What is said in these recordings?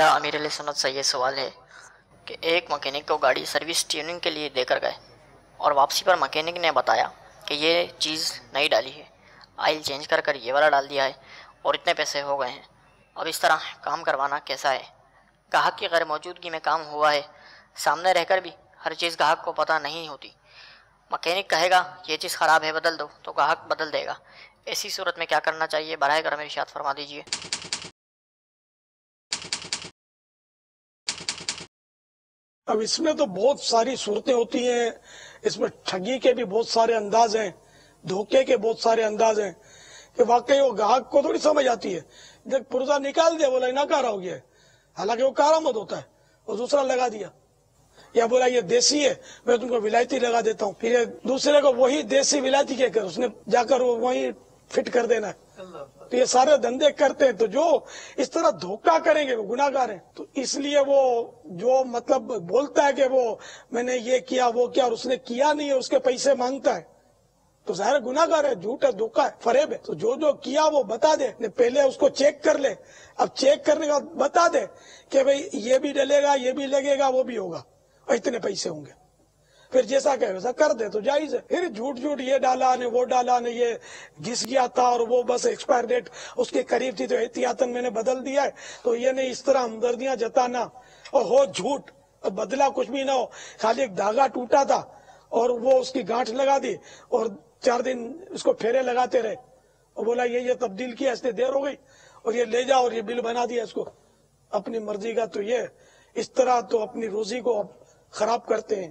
میرا امیر علیہ سنت سے یہ سوال ہے کہ ایک مکینک کو گاڑی سروس ٹیوننگ کے لیے دے کر گئے اور واپسی پر مکینک نے بتایا کہ یہ چیز نہیں ڈالی ہے، آئل چینج کر کر یہ والا ڈال دیا ہے اور اتنے پیسے ہو گئے ہیں۔ اب اس طرح کام کروانا کیسا ہے؟ گاہک کی غیر موجودگی میں کام ہوا ہے، سامنے رہ کر بھی ہر چیز گاہک کو پتہ نہیں ہوتی۔ مکینک کہے گا یہ چیز خراب ہے بدل دو تو گاہک بدل دے گا، ایسی صورت میں کیا کرنا چاہیے؟ براہ کرم ارشاد فرما دیجیے۔ اب اس میں تو بہت ساری صورتیں ہوتی ہیں، اس میں ٹھگی کے بھی بہت سارے انداز ہیں، دھوکے کے بہت سارے انداز ہیں کہ واقعی وہ گاہک کو تھوڑی سمجھ آتی ہے۔ جب پرزہ نکال دیا بولا ناکارہ ہو گیا ہے، حالانکہ وہ کارآمد ہوتا ہے، وہ دوسرا لگا دیا، یا بولا یہ دیسی ہے میں تم کو ولایتی لگا دیتا ہوں، پھر دوسرے کو وہی دیسی ولایتی کہہ کر اس نے جا کر وہی فٹ کر دینا ہے۔ تو یہ سارے دھندے کرتے ہیں، تو جو اس طرح دھوکہ کریں گے وہ گناہ گار ہیں۔ تو اس لیے وہ جو مطلب بولتا ہے کہ وہ میں نے یہ کیا وہ کیا اور اس نے کیا نہیں ہے، اس کے پیسے مانگتا ہے، تو ظاہر گناہ گار ہے، جھوٹ ہے، دھوکہ ہے، فریب ہے۔ تو جو کیا وہ بتا دے، پہلے اس کو چیک کر لے، اب چیک کرنے کا بتا دے کہ بھئی یہ بھی ڈلے گا، یہ بھی لگے گا، وہ بھی ہوگا اور اتنے پیسے ہوں گے، پھر جیسا کہ ویسا کر دے تو جائز ہے۔ پھر جھوٹ یہ ڈالا نے وہ ڈالا نے یہ گھس گیا تھا اور وہ بس ایکسپائر ڈیٹ اس کے قریب تھی تو احتیاطاً میں نے بدل دیا ہے، تو یہ نہیں اس طرح ہمدردیاں جتانا اور ہو جھوٹ، بدلا کچھ بھی نہ ہو، خالی ایک دھاگا ٹوٹا تھا اور وہ اس کی گانٹھ لگا دی اور 4 دن اس کو پھیرے لگاتے رہے اور بولا یہ تبدیل کیا اس نے دیر ہو گئی اور یہ لے جاؤ اور یہ بل بنا دیا اس کو اپنی مرضی کا۔ تو یہ اس طرح تو اپنی روزی کو خراب کرتے ہیں،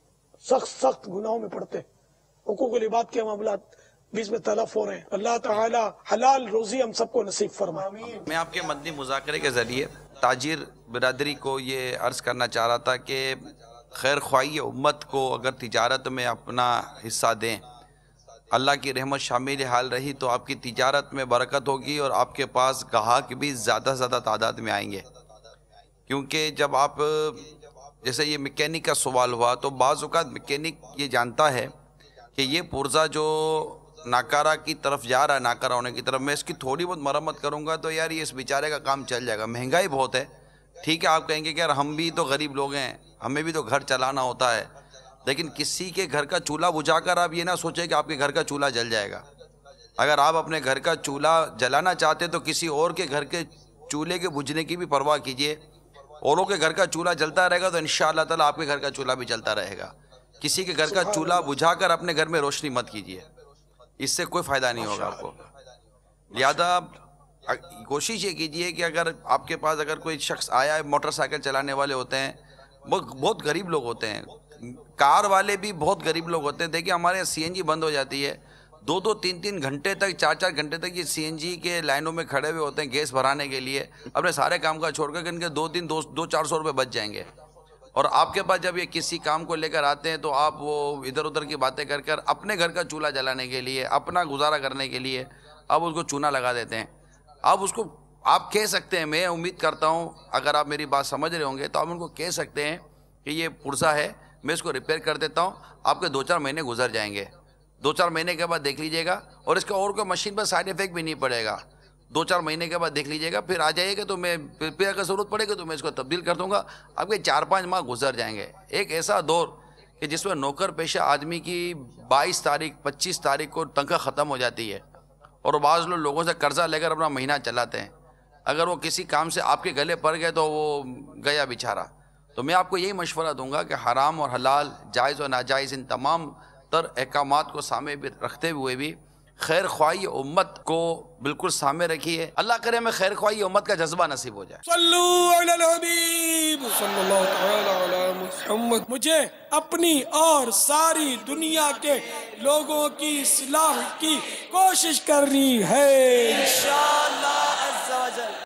سخت گناہوں میں پڑتے ہیں، حقوق العباد کے معاملات بیچ میں تلف ہو رہے ہیں۔ اللہ تعالی حلال روزی ہم سب کو نصیب فرمائے۔ میں آپ کے مدنی مذاکرے کے ذریعے تاجر برادری کو یہ عرض کرنا چاہ رہا تھا کہ خیر خواہی امت کو اگر تجارت میں اپنا حصہ دیں، اللہ کی رحمت شامل حال رہی تو آپ کی تجارت میں برکت ہوگی اور آپ کے پاس گاہک بھی زیادہ سے زیادہ تعداد میں آئیں گے۔ کیونکہ جب آپ جیسے یہ میکینک کا سوال ہوا تو بعض اوقات میکینک یہ جانتا ہے کہ یہ پرزہ جو ناکارہ کی طرف جا رہا ہے، ناکارہ ہونے کی طرف، میں اس کی تھوڑی بہت مرمت کروں گا تو یار یہ اس بیچارے کا کام چل جائے گا، مہنگائی بہت ہے۔ ٹھیک ہے آپ کہیں گے کہ یار ہم بھی تو غریب لوگ ہیں، ہمیں بھی تو گھر چلانا ہوتا ہے، لیکن کسی کے گھر کا چولہا بجھا کر آپ یہ نہ سوچیں کہ آپ کے گھر کا چولہا جل جائے گا۔ اگر آپ اپنے گھر کا چولہا جلانا چاہتے تو کسی اور کے گھر کے چولہے کے بجھنے کی بھی پرواہ کیجئے، اوروں کے گھر کا چولہا جلتا رہے گا تو انشاءاللہ تعالیٰ آپ کے گھر کا چولہا بھی جلتا رہے گا۔ کسی کے گھر کا چولہا بجھا کر اپنے گھر میں روشنی مت کیجیے، اس سے کوئی فائدہ نہیں ہوگا آپ کو۔ لہذا کوشش یہ کیجیے کہ اگر آپ کے پاس اگر کوئی شخص آیا ہے، موٹر سائیکل چلانے والے ہوتے ہیں، بہت غریب لوگ ہوتے ہیں، کار والے بھی بہت غریب لوگ ہوتے ہیں۔ دیکھیے ہمارے یہاں سی این جی بند ہو جاتی ہے، 2-2 3-3 گھنٹے تک، 4-4 گھنٹے تک یہ سی این جی کے لائنوں میں کھڑے ہوئے ہوتے ہیں گیس بھرانے کے لیے، اپنے سارے کام کا چھوڑ کر ان کے 200-400 روپے بچ جائیں گے۔ اور آپ کے پاس جب یہ کسی کام کو لے کر آتے ہیں تو آپ وہ ادھر ادھر کی باتیں کر کر اپنے گھر کا چولہا جلانے کے لیے، اپنا گزارا کرنے کے لیے آپ اس کو چونا لگا دیتے ہیں۔ آپ کہہ سکتے ہیں، میں امید کرتا ہوں اگر آپ میری بات سمجھ رہے ہوں گے تو آپ ان کو کہہ سکتے ہیں کہ یہ پرزہ ہے، میں اس کو ریپیئر کر دیتا ہوں، آپ کے 2-4 مہینے گزر جائیں گے، 2-4 مہینے کے بعد دیکھ لیجئے گا، اور اس کا اور کوئی مشین پر سائیڈ افیکٹ بھی نہیں پڑے گا۔ 2-4 مہینے کے بعد دیکھ لیجئے گا، پھر آ جائیے گا تو میں پھر اگر ضرورت پڑے گی تو میں اس کو تبدیل کر دوں گا۔ آپ کے 4-5 ماہ گزر جائیں گے۔ ایک ایسا دور کہ جس میں نوکر پیشہ آدمی کی 22 تاریخ 25 تاریخ کو تنخواہ ختم ہو جاتی ہے، اور بعض لوگوں سے قرضہ لے کر اپنا مہینہ چلاتے ہیں، اگر وہ کسی کام سے آپ کے گلے پڑ گئے تو وہ گیا بیچارہ۔ تو میں آپ کو یہی مشورہ دوں گا کہ حرام اور حلال، جائز اور ناجائز، ان تمام تر احکامات کو سامنے بھی رکھتے ہوئے بھی خیر خواہی امت کو بالکل سامنے رکھیے۔ اللہ کرے ہمیں خیر خواہی امت کا جذبہ نصیب ہو جائے۔ صلو علی الحبیب صلی اللہ تعالی علی محمد۔ مجھے اپنی اور ساری دنیا کے لوگوں کی اصلاح کی کوشش کرنی ہے انشاءاللہ عز و جل۔